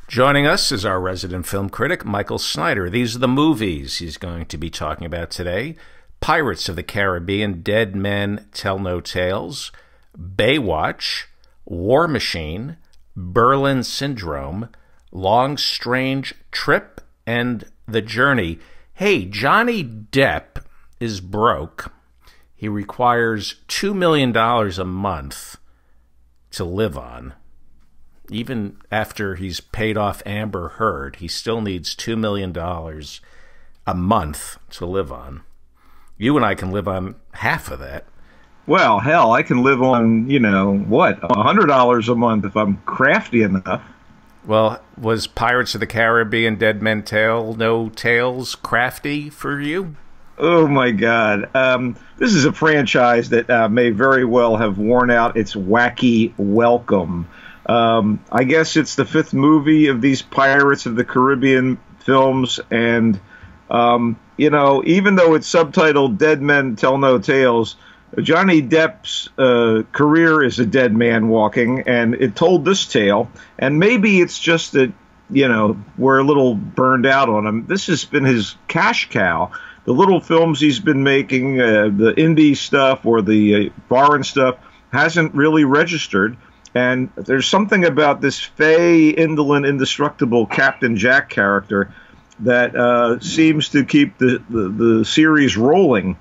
Joining us is our resident film critic, Michael Snyder. These are the movies he's going to be talking about today. Pirates of the Caribbean, Dead Men Tell No Tales, Baywatch, War Machine, Berlin Syndrome, Long Strange Trip, and The Journey. Hey, Johnny Depp is broke. He requires $2 million a month to live on. Even after he's paid off Amber Heard, he still needs $2 million a month to live on. You and I can live on half of that. Well, hell, I can live on, $100 a month if I'm crafty enough. Well, was Pirates of the Caribbean, Dead Men Tell No Tales crafty for you? Oh, my God. This is a franchise that may very well have worn out its wacky welcome. I guess it's the fifth movie of these Pirates of the Caribbean films, and, even though it's subtitled Dead Men Tell No Tales, Johnny Depp's career is a dead man walking, and it told this tale, and maybe it's just that, we're a little burned out on him. This has been his cash cow. The little films he's been making, the indie stuff or the foreign stuff, hasn't really registered. And there's something about this fey, indolent, indestructible Captain Jack character that seems to keep the series rolling.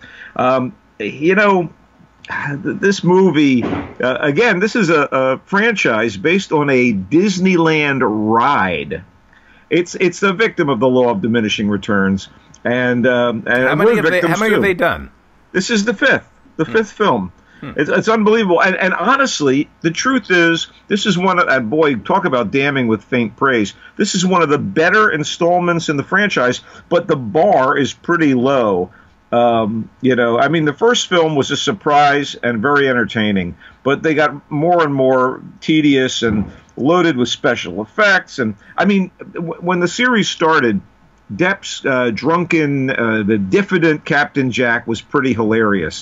This movie, again, this is a franchise based on a Disneyland ride. It's the victim of the law of diminishing returns. And how many have they done? This is the fifth film. It's unbelievable. And honestly, the truth is, this is one of, and boy, talk about damning with faint praise. This is one of the better installments in the franchise, but the bar is pretty low. The first film was a surprise and very entertaining, but they got more and more tedious and loaded with special effects. And when the series started, Depp's the diffident Captain Jack was pretty hilarious.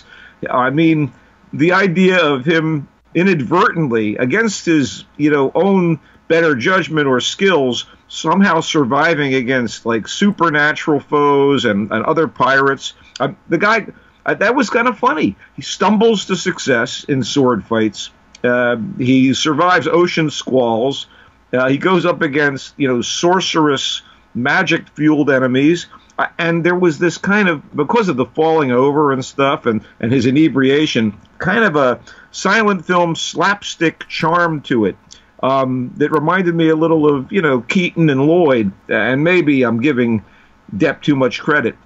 The idea of him inadvertently, against his, own better judgment or skills, somehow surviving against, supernatural foes and other pirates. The guy, that was kind of funny. He stumbles to success in sword fights. He survives ocean squalls. He goes up against, sorcerous, magic-fueled enemies. And there was this kind of, because of the falling over and stuff and his inebriation, kind of a silent film slapstick charm to it that reminded me a little of, Keaton and Lloyd. And maybe I'm giving Depp too much credit.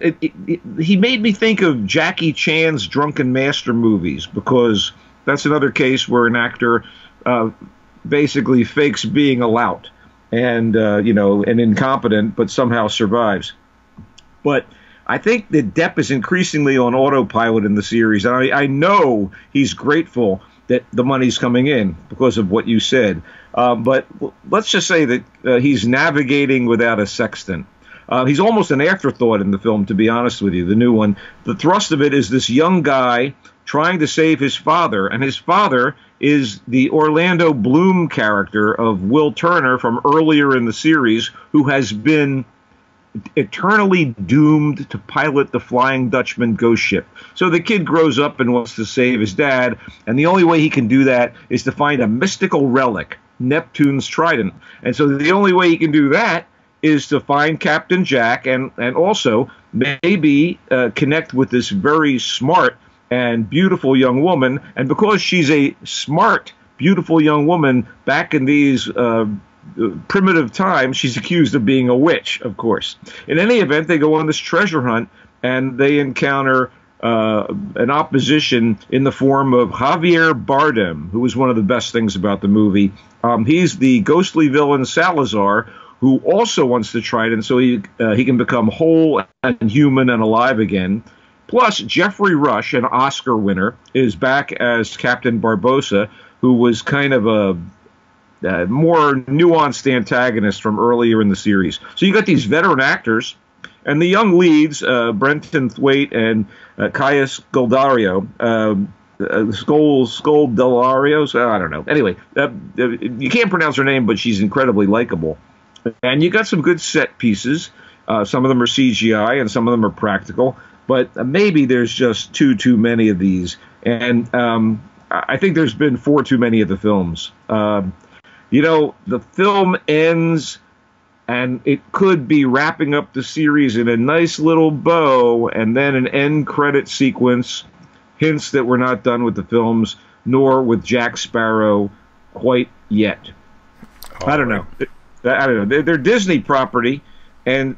He made me think of Jackie Chan's Drunken Master movies, because that's another case where an actor basically fakes being a lout and, and incompetent, but somehow survives. But I think that Depp is increasingly on autopilot in the series. And I know he's grateful that the money's coming in because of what you said. But let's just say that he's navigating without a sextant. He's almost an afterthought in the film, to be honest with you, the new one. The thrust of it is this young guy trying to save his father. And his father is the Orlando Bloom character of Will Turner from earlier in the series, who has been eternally doomed to pilot the Flying Dutchman ghost ship. So the kid grows up and wants to save his dad, and the only way he can do that is to find a mystical relic, Neptune's trident. And so the only way he can do that is to find Captain Jack and also maybe connect with this very smart and beautiful young woman. And because she's a smart, beautiful young woman back in these primitive times, she's accused of being a witch, of course. In any event, they go on this treasure hunt, and they encounter an opposition in the form of Javier Bardem, who is one of the best things about the movie. He's the ghostly villain Salazar, who also wants the trident so he can become whole and human and alive again. Plus, Jeffrey Rush, an Oscar winner, is back as Captain Barbossa, who was kind of a more nuanced antagonist from earlier in the series. So you got these veteran actors, and the young leads, Brenton Thwaites and Caius Goldario, Scoldelario, I don't know. Anyway, you can't pronounce her name, but she's incredibly likable. And you got some good set pieces. Some of them are CGI and some of them are practical. But maybe there's just too many of these. And I think there's been 4 too many of the films. The film ends, and it could be wrapping up the series in a nice little bow, and then an end credit sequence hints that we're not done with the films, nor with Jack Sparrow quite yet. I don't know. They're Disney property, and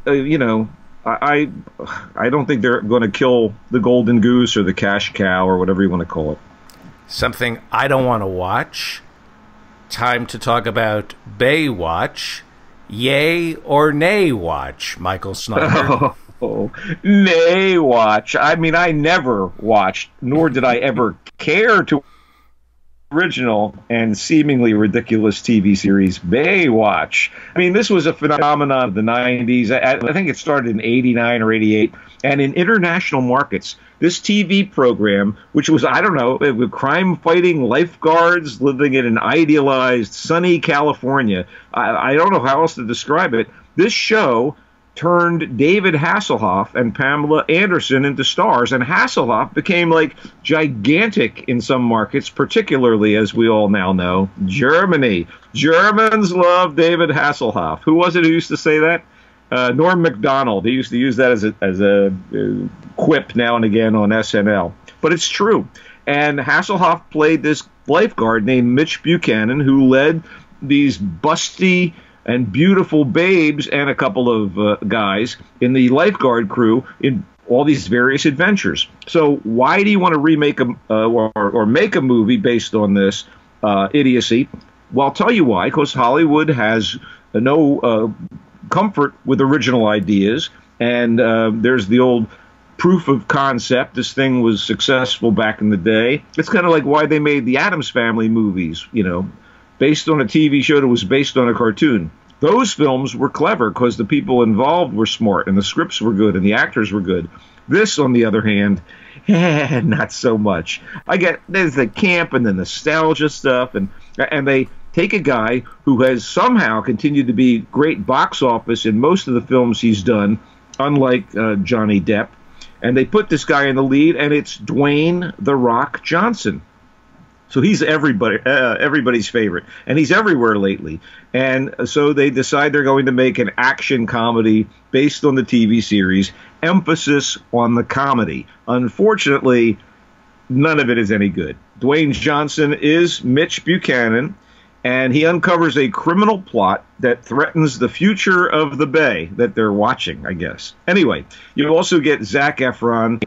I don't think they're going to kill the golden goose or the cash cow or whatever you want to call it. Something I don't want to watch. Time to talk about Baywatch. Yay or nay watch, Michael Snyder? Oh, nay watch. I mean, I never watched, nor did I ever care to original and seemingly ridiculous TV series Baywatch. I mean, this was a phenomenon of the 90s. I think it started in 89 or 88. And in international markets, this TV program, which was, I don't know, with crime-fighting lifeguards living in an idealized, sunny California, I don't know how else to describe it. This show turned David Hasselhoff and Pamela Anderson into stars, and Hasselhoff became like gigantic in some markets, particularly, as we all now know, Germany. Germans love David Hasselhoff. Who was it who used to say that? Norm Macdonald. He used to use that as a quip now and again on SNL. But it's true. And Hasselhoff played this lifeguard named Mitch Buchanan, who led these busty and beautiful babes and a couple of guys in the lifeguard crew in all these various adventures. So why do you want to remake or make a movie based on this idiocy? Well, I'll tell you why. Because Hollywood has no comfort with original ideas, and there's the old proof of concept. This thing was successful back in the day. It's kind of like why they made the Addams Family movies, based on a TV show that was based on a cartoon. Those films were clever because the people involved were smart and the scripts were good and the actors were good. This, on the other hand, not so much. There's the camp and the nostalgia stuff, and they take a guy who has somehow continued to be great box office in most of the films he's done, unlike Johnny Depp, and they put this guy in the lead, and it's Dwayne "The Rock" Johnson. So he's everybody's favorite, and he's everywhere lately. And so they decide they're going to make an action comedy based on the TV series, emphasis on the comedy. Unfortunately, none of it is any good. Dwayne Johnson is Mitch Buchanan, and he uncovers a criminal plot that threatens the future of the Bay that they're watching, I guess. Anyway, you also get Zac Efron,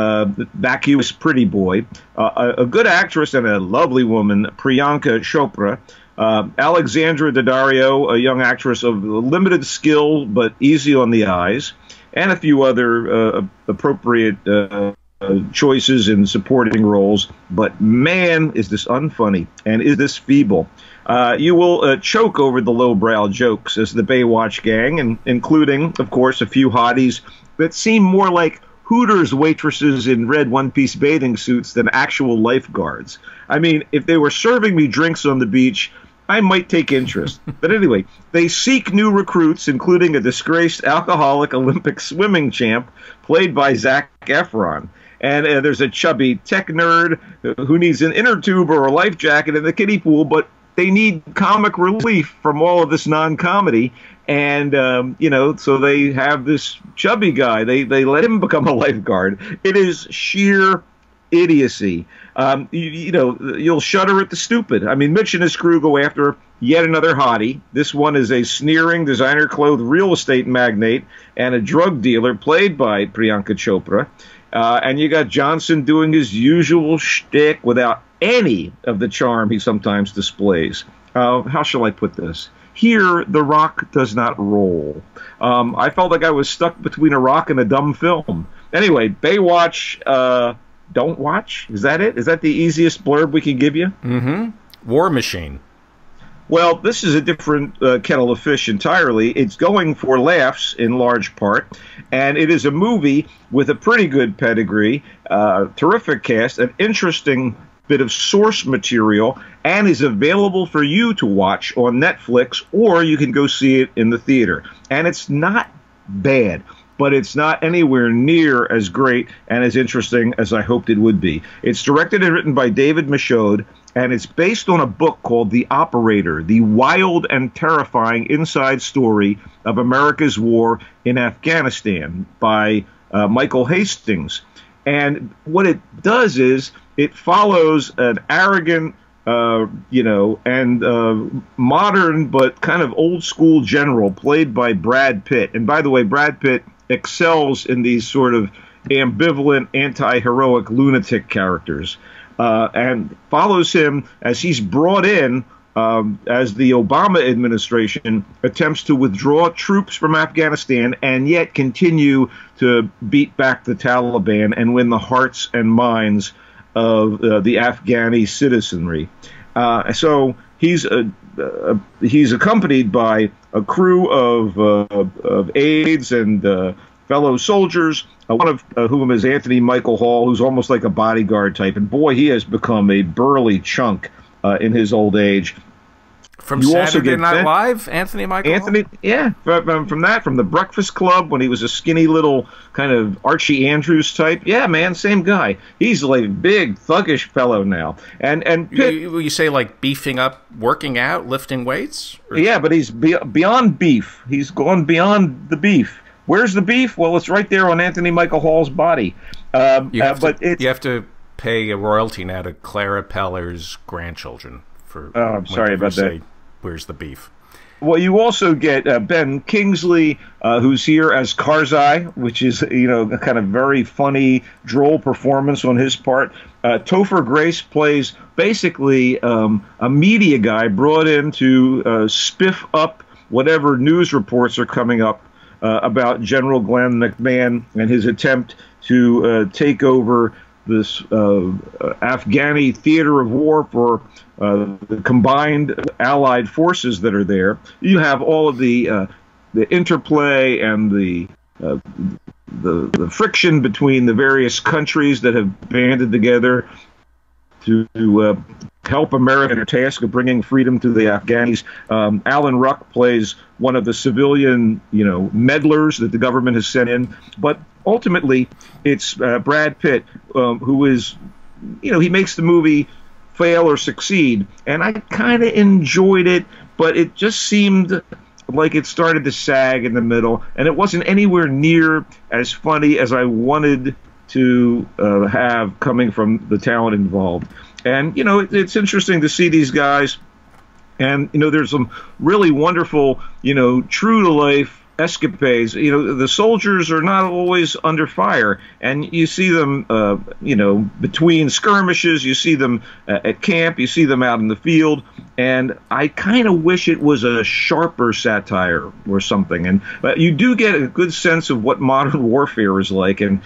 vacuous pretty boy, a good actress and a lovely woman, Priyanka Chopra, Alexandra Daddario, a young actress of limited skill but easy on the eyes, and a few other appropriate choices in supporting roles. But man, is this unfunny, and is this feeble. You will choke over the lowbrow jokes as the Baywatch gang, and including, of course, a few hotties that seem more like Hooters waitresses in red one-piece bathing suits than actual lifeguards. I mean, if they were serving me drinks on the beach, I might take interest. But anyway, they seek new recruits, including a disgraced alcoholic Olympic swimming champ played by Zac Efron. And there's a chubby tech nerd who needs an inner tube or a life jacket in the kiddie pool, but they need comic relief from all of this non-comedy. And, so they have this chubby guy. They let him become a lifeguard. It is sheer idiocy. You'll shudder at the stupid. I mean, Mitch and his crew go after yet another hottie. This one is a sneering, designer-clothed real estate magnate and a drug dealer played by Priyanka Chopra. And you got Johnson doing his usual shtick without any of the charm he sometimes displays. How shall I put this? Here, The Rock does not roll. I felt like I was stuck between a rock and a dumb film. Anyway, Baywatch, don't watch? Is that it? Is that the easiest blurb we can give you? Mm-hmm. War Machine. Well, this is a different kettle of fish entirely. It's going for laughs in large part, and it is a movie with a pretty good pedigree, terrific cast, an interesting bit of source material and is available for you to watch on Netflix, or you can go see it in the theater. And it's not bad, but it's not anywhere near as great and as interesting as I hoped it would be. It's directed and written by David Michaud, and it's based on a book called The Operator, the wild and terrifying inside story of America's war in Afghanistan by Michael Hastings. And what it does is it follows an arrogant, modern but kind of old school general played by Brad Pitt. And by the way, Brad Pitt excels in these sort of ambivalent, anti-heroic lunatic characters, and follows him as he's brought in as the Obama administration attempts to withdraw troops from Afghanistan and yet continue to beat back the Taliban and win the hearts and minds of the Afghani citizenry. So he's accompanied by a crew of aides and fellow soldiers, one of whom is Anthony Michael Hall, who's almost like a bodyguard type. And boy, he has become a burly chunk in his old age. From Saturday Night Live, Anthony Michael Hall? Yeah, from the Breakfast Club when he was a skinny little kind of Archie Andrews type. Yeah, man, same guy. He's like a big, thuggish fellow now. And Pitt, you say like beefing up, working out, lifting weights? Yeah, but he's beyond beef. He's gone beyond the beef. Where's the beef? Well, it's right there on Anthony Michael Hall's body. You have to pay a royalty now to Clara Peller's grandchildren. I'm sorry about that. Where's the beef? Well, you also get Ben Kingsley, who's here as Karzai, which is, a kind of very funny, droll performance on his part. Topher Grace plays basically a media guy brought in to spiff up whatever news reports are coming up about General Glenn McMahon and his attempt to take over this Afghani theater of war for the combined allied forces that are there. You have all of the interplay and the friction between the various countries that have banded together to help America in her task of bringing freedom to the Afghanis. Alan Ruck plays one of the civilian, meddlers that the government has sent in. But ultimately, it's Brad Pitt who is, he makes the movie fail or succeed. And I kind of enjoyed it, but it just seemed like it started to sag in the middle, and it wasn't anywhere near as funny as I wanted to have coming from the talent involved. And, it's interesting to see these guys. And, there's some really wonderful, true-to-life escapades. The soldiers are not always under fire. And you see them, between skirmishes. You see them at camp. You see them out in the field. And I kind of wish it was a sharper satire or something. And you do get a good sense of what modern warfare is like. And,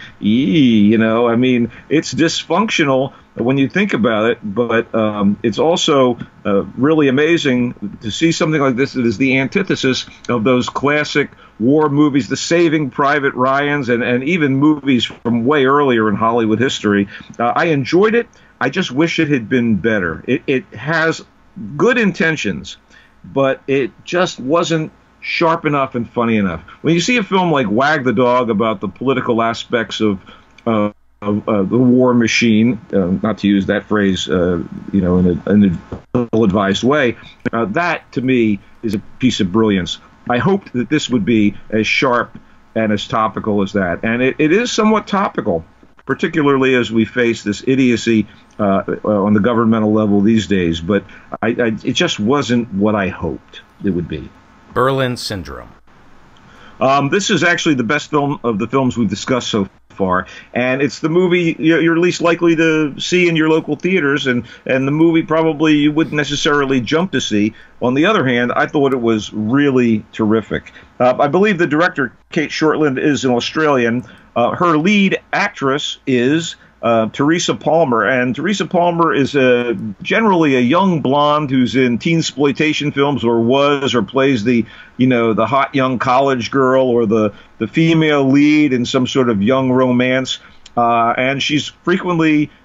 it's dysfunctional when you think about it, but it's also really amazing to see something like this that is the antithesis of those classic war movies, the Saving Private Ryans, and even movies from way earlier in Hollywood history. I enjoyed it. I just wish it had been better. It has good intentions, but it just wasn't sharp enough and funny enough. When you see a film like Wag the Dog about the political aspects of the war machine, not to use that phrase, in an ill-advised way, that to me is a piece of brilliance. I hoped that this would be as sharp and as topical as that, and it is somewhat topical, particularly as we face this idiocy on the governmental level these days. But it just wasn't what I hoped it would be. Berlin Syndrome. This is actually the best film of the films we've discussed so far, and it's the movie you're least likely to see in your local theaters, and the movie probably you wouldn't necessarily jump to see. On the other hand, I thought it was really terrific. I believe the director, Kate Shortland, is an Australian. Her lead actress is Teresa Palmer, and Teresa Palmer is generally a young blonde who's in teensploitation films, or plays the hot young college girl, or the female lead in some sort of young romance, and she's frequently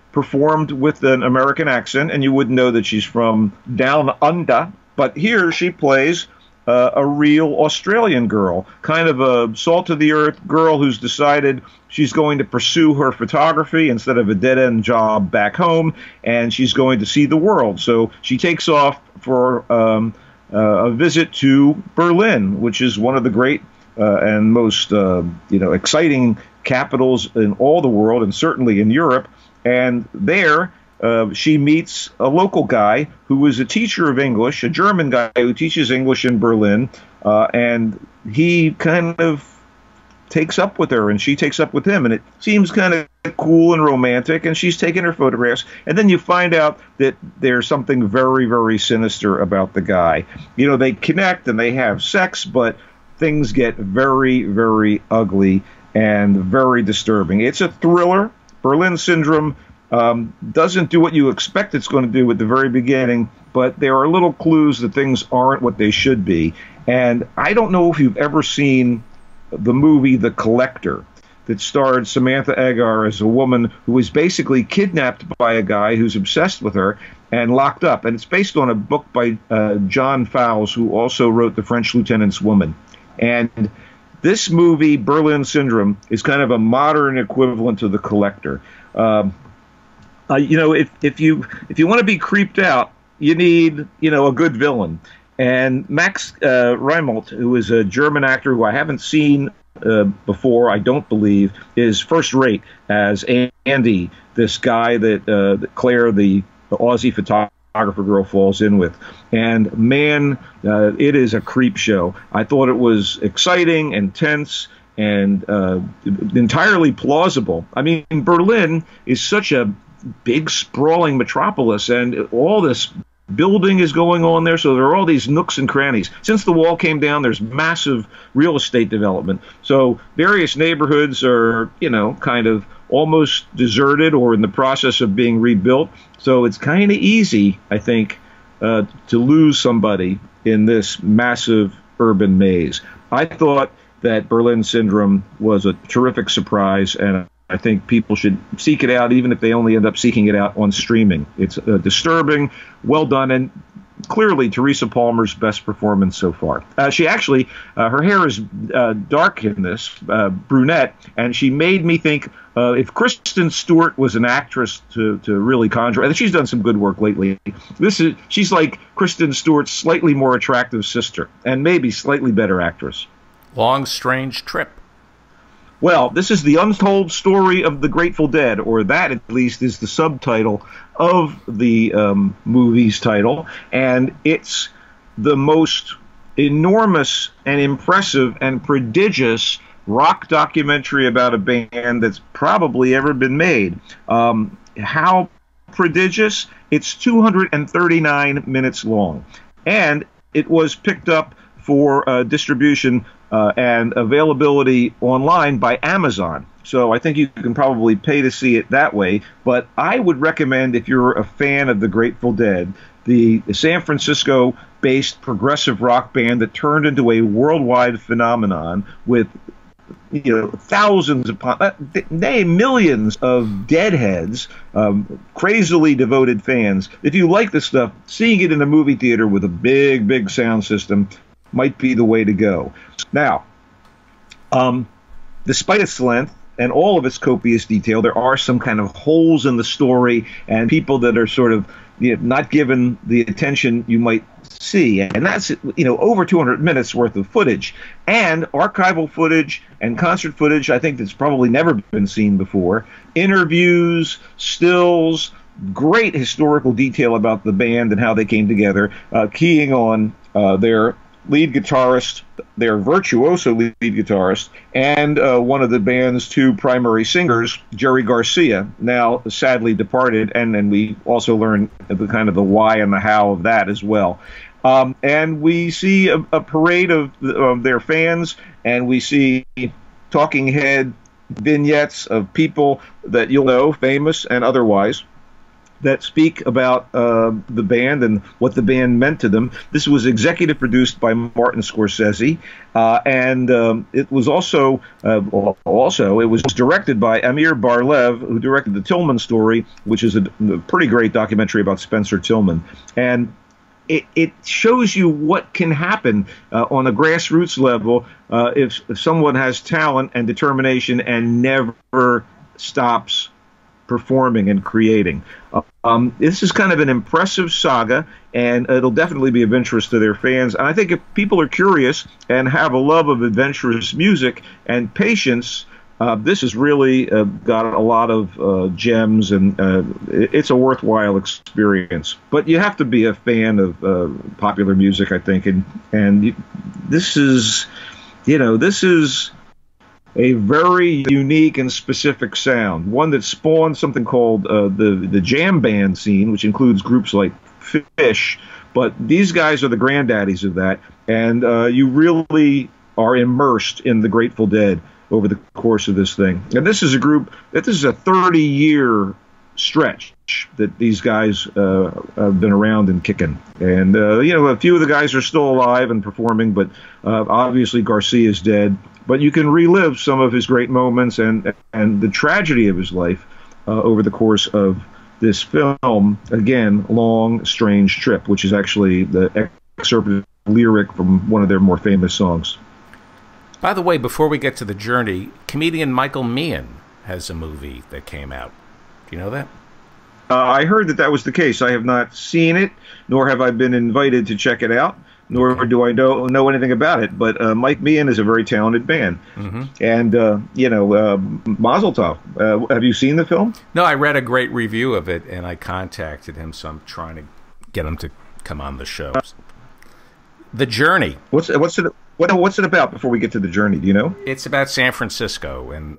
performed with an American accent, and you wouldn't know that she's from down under. But here she plays a real Australian girl, kind of a salt-of-the-earth girl who's decided she's going to pursue her photography instead of a dead-end job back home, and she's going to see the world. So she takes off for a visit to Berlin, which is one of the great and most exciting capitals in all the world, and certainly in Europe. And there she meets a local guy who is a teacher of English, a German guy who teaches English in Berlin, and he kind of takes up with her, and she takes up with him, and it seems kind of cool and romantic, and she's taking her photographs, and then you find out that there's something very, very sinister about the guy. You know, they connect and they have sex, but things get very, very ugly and very disturbing. It's a thriller. Berlin Syndrome doesn't do what you expect it's going to do at the very beginning, but there are little clues that things aren't what they should be. And I don't know if you've ever seen the movie The Collector, that starred Samantha Eggar as a woman who was basically kidnapped by a guy who's obsessed with her and locked up. And it's based on a book by John Fowles, who also wrote The French Lieutenant's Woman. And this movie, Berlin Syndrome, is kind of a modern equivalent to The Collector. If you want to be creeped out, you need a good villain. And Max Reinhardt, who is a German actor who I haven't seen before, I don't believe, is first rate as Andy, this guy that Claire, the Aussie photographer girl, falls in with. And man, it is a creep show. I thought it was exciting and tense and entirely plausible. I mean, Berlin is such a big, sprawling metropolis, and all this building is going on there, so there are all these nooks and crannies. Since the wall came down, there's massive real estate development. So various neighborhoods are, kind of almost deserted or in the process of being rebuilt. So it's kind of easy, I think, to lose somebody in this massive urban maze. I thought that Berlin Syndrome was a terrific surprise, and I think people should seek it out, even if they only end up seeking it out on streaming. It's disturbing, well done, and clearly Teresa Palmer's best performance so far. She actually, her hair is dark in this, brunette, and she made me think if Kristen Stewart was an actress to really conjure, and she's done some good work lately. She's like Kristen Stewart's slightly more attractive sister, and maybe slightly better actress. Long, strange trip. Well, this is the untold story of the Grateful Dead, or that at least is the subtitle of the movie's title, and it's the most enormous and impressive and prodigious rock documentary about a band that's probably ever been made. How prodigious? It's 239 minutes long, and it was picked up for distribution and availability online by Amazon. So I think you can probably pay to see it that way. But I would recommend, if you're a fan of the Grateful Dead, the San Francisco-based progressive rock band that turned into a worldwide phenomenon with thousands upon millions of deadheads, crazily devoted fans. If you like this stuff, seeing it in a movie theater with a big, big sound system might be the way to go. Now, despite its length and all of its copious detail, there are some kind of holes in the story and people that are sort of not given the attention you might see. And that's, over 200 minutes worth of footage and archival footage and concert footage, I think, that's probably never been seen before. Interviews, stills, great historical detail about the band and how they came together, keying on their lead guitarist, their virtuoso lead guitarist, and one of the band's two primary singers, Jerry Garcia, now sadly departed, and we also learn the why and the how of that as well. And we see a parade of their fans, and we see talking head vignettes of people that you'll know, famous and otherwise. that speak about the band and what the band meant to them. This was executive produced by Martin Scorsese, and it was also it was directed by Amir Bar-Lev, who directed the Tillman Story, which is a pretty great documentary about Spencer Tillman. And it shows you what can happen on a grassroots level if someone has talent and determination and never stops performing and creating. This is kind of an impressive saga, and it'll definitely be of interest to their fans. And I think if people are curious and have a love of adventurous music and patience, this has really got a lot of gems, and it's a worthwhile experience. But you have to be a fan of popular music, I think, and this is a very unique and specific sound, one that spawned something called the jam band scene, which includes groups like Fish. But these guys are the granddaddies of that, and you really are immersed in the Grateful Dead over the course of this thing. And this is a group that this is a 30-year stretch that these guys have been around and kicking. And, a few of the guys are still alive and performing, but obviously Garcia's dead. But you can relive some of his great moments and the tragedy of his life over the course of this film. Again, Long Strange Trip, which is actually the excerpt lyric from one of their more famous songs. By the way, before we get to The Journey, comedian Michael Meehan has a movie that came out. Do you know that? I heard that was the case. I have not seen it, nor have I been invited to check it out, nor do I know anything about it. But Mike Meehan is a very talented man. Mm-hmm. And, Mazel Tov. Have you seen the film? No, I read a great review of it, and I contacted him, so I'm trying to get him to come on the show. The Journey. What's it about before we get to The Journey? Do you know? It's about San Francisco, and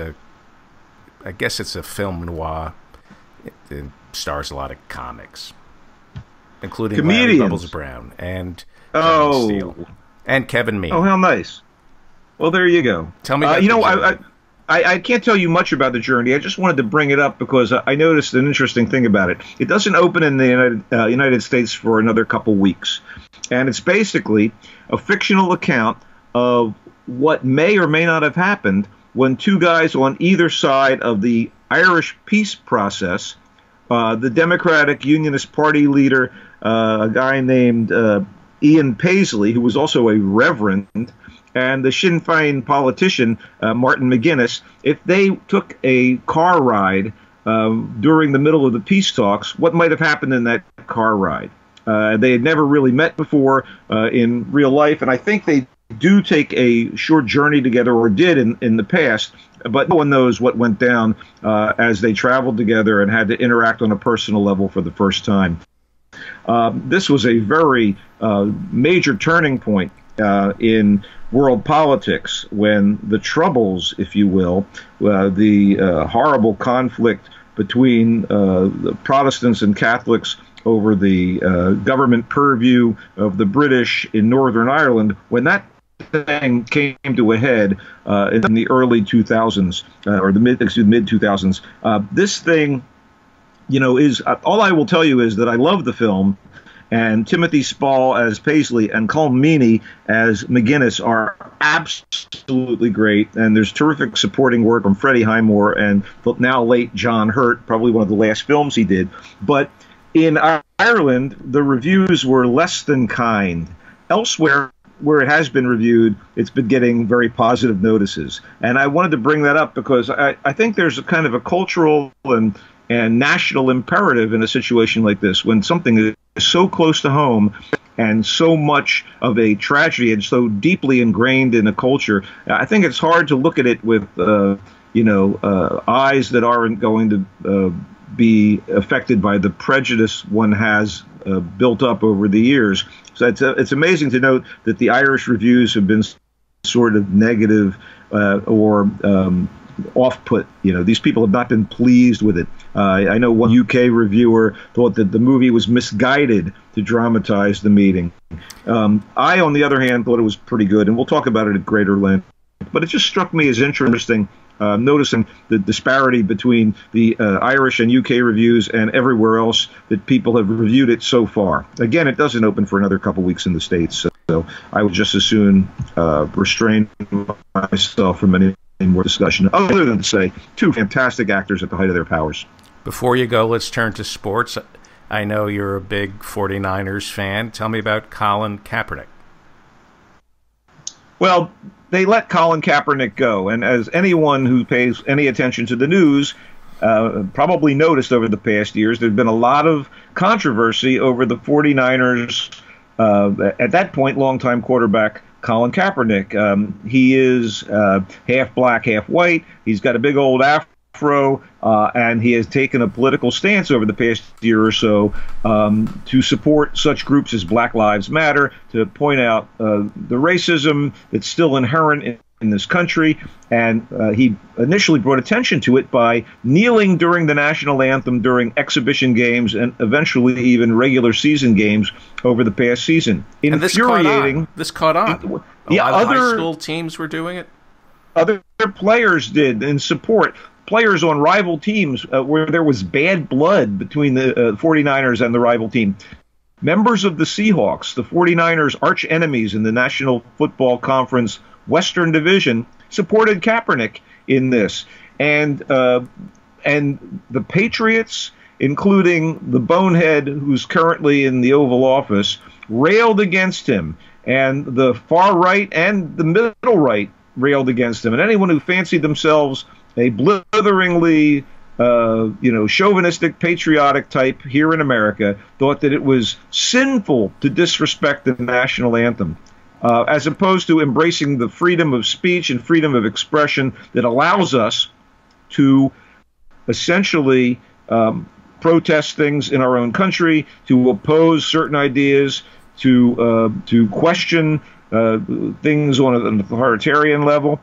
I guess it's a film noir. It stars a lot of comics, including comedians. Larry Bubbles Brown and Jon Stewart and Kevin Meehan. Oh, how nice! Well, there you go. Tell me about I can't tell you much about The Journey. I just wanted to bring it up because I noticed an interesting thing about it. It doesn't open in the United States for another couple weeks. And it's basically a fictional account of what may or may not have happened when two guys on either side of the Irish peace process, the Democratic Unionist Party leader, a guy named Ian Paisley, who was also a reverend, and the Sinn Féin politician, Martin McGuinness, if they took a car ride during the middle of the peace talks, what might have happened in that car ride? They had never really met before in real life, and I think they do take a short journey together, or did in the past, but no one knows what went down as they traveled together and had to interact on a personal level for the first time. This was a very major turning point in world politics when the Troubles, if you will, the horrible conflict between the Protestants and Catholics over the government purview of the British in Northern Ireland, when that thing came to a head in the early 2000s, or the mid 2000s, this thing, is all I will tell you is that I love the film, and Timothy Spall as Paisley and Colm Meaney as McGuinness are absolutely great, and there's terrific supporting work from Freddie Highmore and the now late John Hurt, probably one of the last films he did. But in Ireland, the reviews were less than kind. Elsewhere, where it has been reviewed, it's been getting very positive notices. And I wanted to bring that up because I think there's a kind of a cultural and national imperative in a situation like this, when something is so close to home and so much of a tragedy and so deeply ingrained in a culture. I think it's hard to look at it with, eyes that aren't going to be affected by the prejudice one has built up over the years. So it's amazing to note that the Irish reviews have been sort of negative or off-put. These people have not been pleased with it. I know one UK reviewer thought that the movie was misguided to dramatize the meeting. I, on the other hand, thought it was pretty good, and we'll talk about it at greater length. but it just struck me as interesting, noticing the disparity between the Irish and UK reviews and everywhere else that people have reviewed it so far. Again, it doesn't open for another couple weeks in the States, so I would just as soon restrain myself from any more discussion, other than to say two fantastic actors at the height of their powers. Before you go, let's turn to sports. I know you're a big 49ers fan. Tell me about Colin Kaepernick. Well, they let Colin Kaepernick go, and as anyone who pays any attention to the news probably noticed over the past years, there's been a lot of controversy over the 49ers, at that point, longtime quarterback Colin Kaepernick. He is half black, half white. He's got a big old afro, and he has taken a political stance over the past year or so to support such groups as Black Lives Matter, to point out the racism that's still inherent in this country. And he initially brought attention to it by kneeling during the national anthem during exhibition games and eventually even regular season games over the past season. Infuriating. This caught on. Yeah, other high school teams were doing it. Other players did in support. Players on rival teams where there was bad blood between the 49ers and the rival team. Members of the Seahawks, the 49ers' arch enemies in the National Football Conference Western Division, supported Kaepernick in this. And the Patriots, including the bonehead who's currently in the Oval Office, railed against him. And the far right and the middle right railed against him. And anyone who fancied themselves a blitheringly, chauvinistic, patriotic type here in America thought that it was sinful to disrespect the national anthem, as opposed to embracing the freedom of speech and freedom of expression that allows us to essentially protest things in our own country, to oppose certain ideas, to question things on an authoritarian level.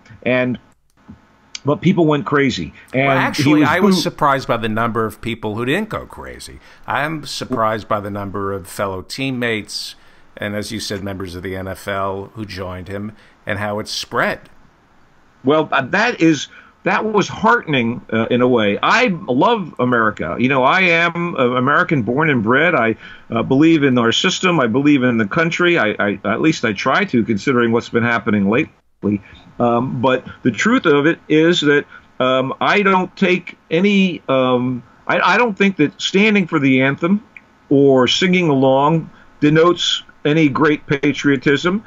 But people went crazy. And well, actually, I was surprised by the number of people who didn't go crazy. I'm surprised by the number of fellow teammates and, as you said, members of the NFL who joined him and how it spread. Well, that was heartening in a way. I love America. I am American born and bred. I believe in our system. I believe in the country. I at least I try to, considering what's been happening lately. But the truth of it is that I don't take any I don't think that standing for the anthem or singing along denotes any great patriotism.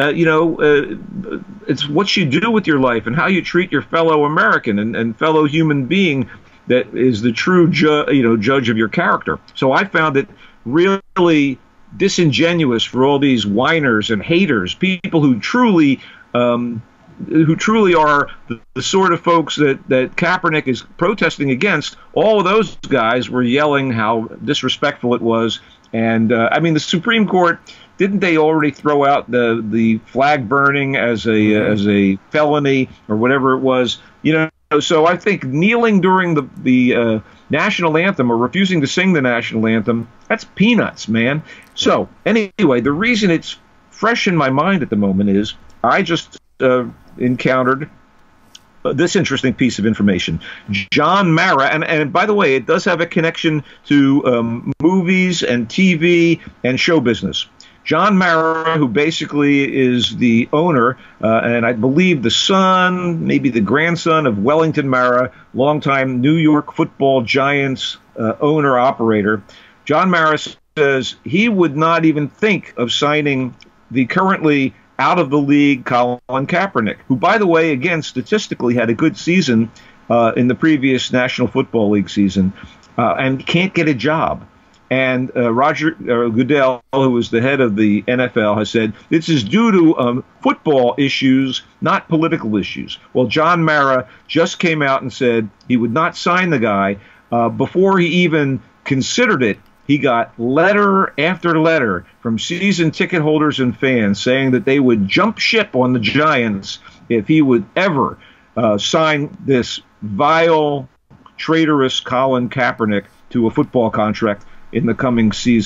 It's what you do with your life and how you treat your fellow American and fellow human being that is the true judge of your character. So I found it really disingenuous for all these whiners and haters, people who truly are the sort of folks that Kaepernick is protesting against. All of those guys were yelling how disrespectful it was. And the Supreme Court, didn't they already throw out the flag burning as a felony or whatever it was? So I think kneeling during the national anthem or refusing to sing the national anthem, that's peanuts, man. So anyway, the reason it's fresh in my mind at the moment is I just encountered this interesting piece of information. Jon Mara, and by the way, it does have a connection to movies and TV and show business. Jon Mara, who basically is the owner, and I believe the son, maybe the grandson of Wellington Mara, longtime New York Football Giants owner-operator. Jon Mara says he would not even think of signing the currently out of the league Colin Kaepernick, who, by the way, again, statistically had a good season in the previous National Football League season, and can't get a job. And Roger Goodell, who was the head of the NFL, has said this is due to football issues, not political issues. Well, Jon Mara just came out and said he would not sign the guy. Before he even considered it, he got letter after letter from season ticket holders and fans saying that they would jump ship on the Giants if he would ever sign this vile, traitorous Colin Kaepernick to a football contract in the coming season.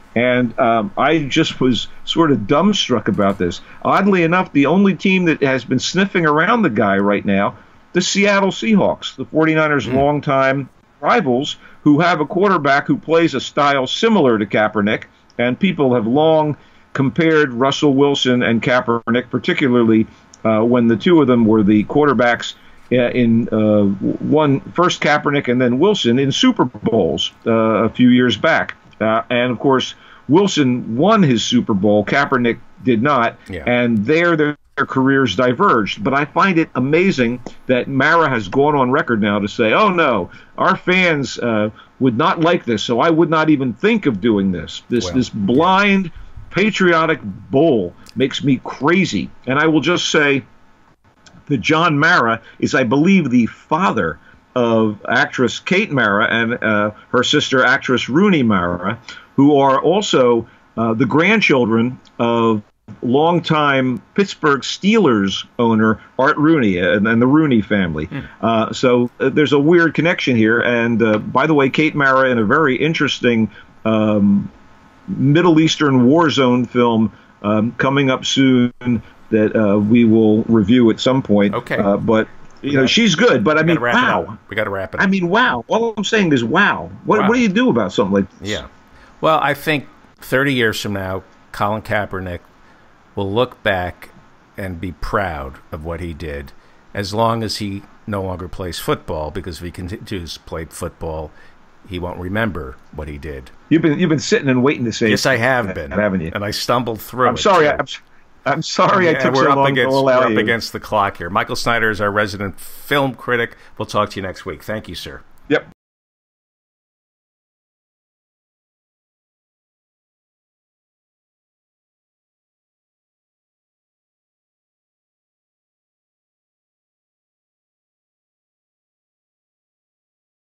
And I just was sort of dumbstruck about this. Oddly enough, the only team that has been sniffing around the guy right now, the Seattle Seahawks, the 49ers' longtime rivals, who have a quarterback who plays a style similar to Kaepernick, and people have long compared Russell Wilson and Kaepernick, particularly when the two of them were the quarterbacks in first Kaepernick and then Wilson in Super Bowls a few years back. And, of course, Wilson won his Super Bowl. Kaepernick did not. Yeah. And their careers diverged. But I find it amazing that Mara has gone on record now to say, oh, no, our fans would not like this, so I would not even think of doing this. This blind, patriotic bull makes me crazy. And I will just say that John Mara is, I believe, the father of actress Kate Mara and her sister, actress Rooney Mara, who are also the grandchildren of longtime Pittsburgh Steelers owner Art Rooney and the Rooney family. So there's a weird connection here. And by the way, Kate Mara in a very interesting Middle Eastern war zone film coming up soon that we will review at some point. Okay. But you know, she's good, but I mean, wow. We got to wrap it up. I mean, wow. All I'm saying is, wow. What do you do about something like this? Yeah. Well, I think 30 years from now, Colin Kaepernick will look back and be proud of what he did, as long as he no longer plays football, because if he continues to play football, he won't remember what he did. You've been sitting and waiting to say yes, I have been, haven't you? And I stumbled through. I'm sorry. I'm sorry I took so long to allow you. We're up against the clock here. Michael Snyder is our resident film critic. We'll talk to you next week. Thank you, sir.